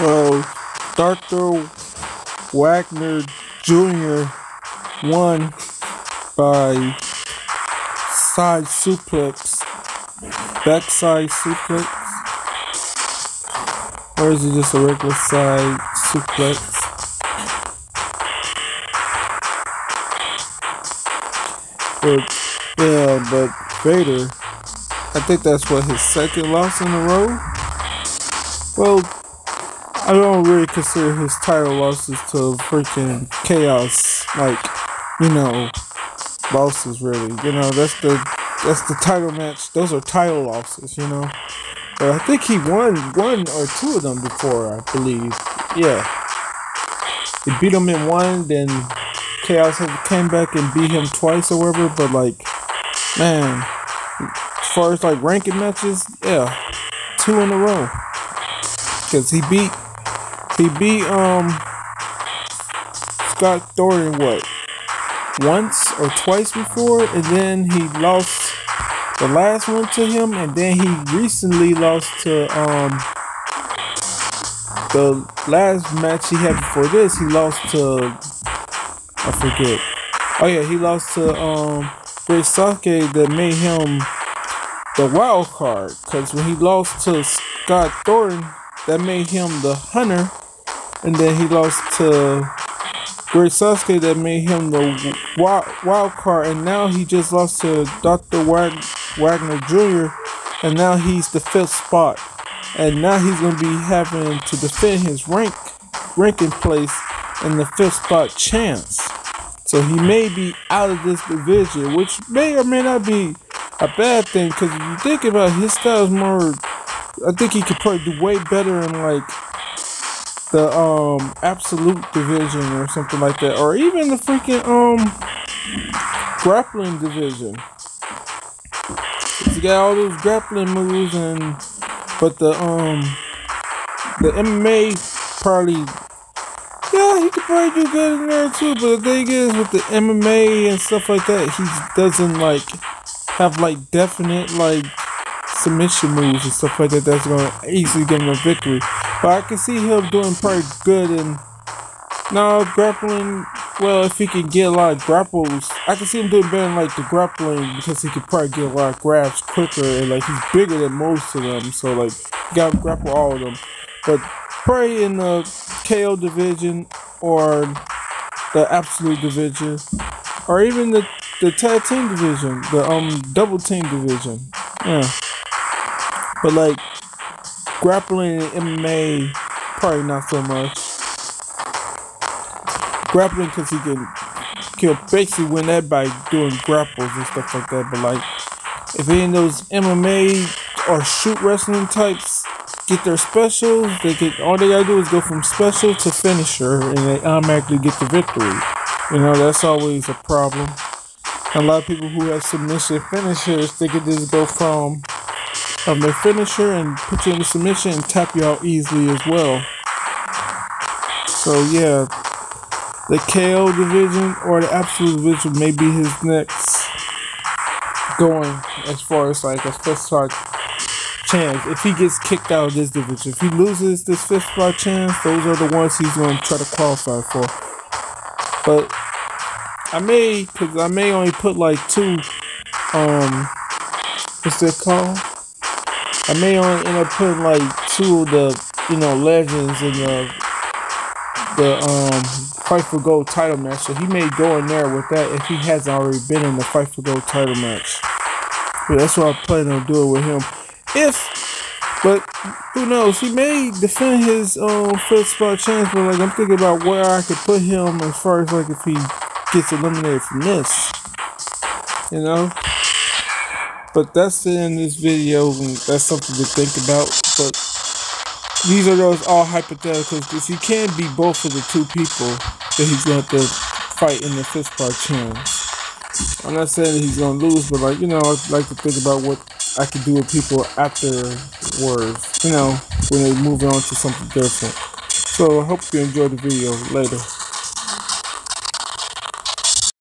Well, Dr. Wagner Jr. won by side suplex, backside suplex, or is it just a regular side suplex? But Vader, I think that's what his second loss in a row. Well, I don't really consider his title losses to freaking Chaos, like, losses really. That's the title match. Those are title losses, But I think he won one or two of them before, I believe. Yeah. He beat him in one, then Chaos came back and beat him twice or whatever, but man, as far as ranking matches, yeah, 2 in a row. Cause he beat Scott Thornton once or twice before, and then he lost the last one to him, and then he recently lost to the last match he had before this. He lost to, I forget. Oh yeah, he lost to Great Sasuke that made him the wild card. Cause when he lost to Scott Thornton, that made him the hunter, and then he lost to Great Sasuke that made him the wild card, and now he just lost to Dr. Wagner Jr., and now he's the 5th spot, and now he's going to be having to defend his ranking place in the 5th spot chance. So he may be out of this division, which may or may not be a bad thing, because if you think about it, his style is more, I think he could probably do way better in the absolute division or something like that, or even the freaking grappling division. He got all those grappling moves, but the MMA probably, yeah, he could probably do good in there too. But the thing is, with the MMA and stuff like that, he doesn't have definite submission moves and stuff like that that's gonna easily give him a victory. But I can see him doing pretty good in grappling. Well, if he can get a lot of grapples, I can see him doing better in the grappling, because he could probably get a lot of grabs quicker, and he's bigger than most of them, so you gotta grapple all of them. But probably in the KO division or the absolute division, or even the tag team division, the double team division, yeah. But grappling and MMA, probably not so much. Grappling, because he can basically win that by doing grapples and stuff like that. But if any of those MMA or shoot wrestling types get their specials, all they gotta do is go from special to finisher, and they automatically get the victory. That's always a problem. A lot of people who have submission finishers, they could just go from their finisher and put you in the submission and tap you out easily as well. So yeah, the KO division or the absolute division may be his next going, as far as a 5th spot chance. If he gets kicked out of this division, if he loses this 5th spot chance, those are the ones he's going to try to qualify for. But I may only put 2, what's that called? I may only end up putting 2 of the, legends in the Fight for Gold title match. So he may go in there with that if he hasn't already been in the Fight for Gold title match. Yeah, that's what I plan on doing with him. But who knows? He may defend his 5th spot chance, but I'm thinking about where I could put him as far as if he gets eliminated from this. But that's the end of this video, and that's something to think about. But these are those all hypotheticals, because he can be both of the 2 people that he's going to have to fight in the 5th spot chance. I'm not saying that he's going to lose, but I like to think about what I could do with people afterwards, when they move on to something different. So I hope you enjoyed the video. Later.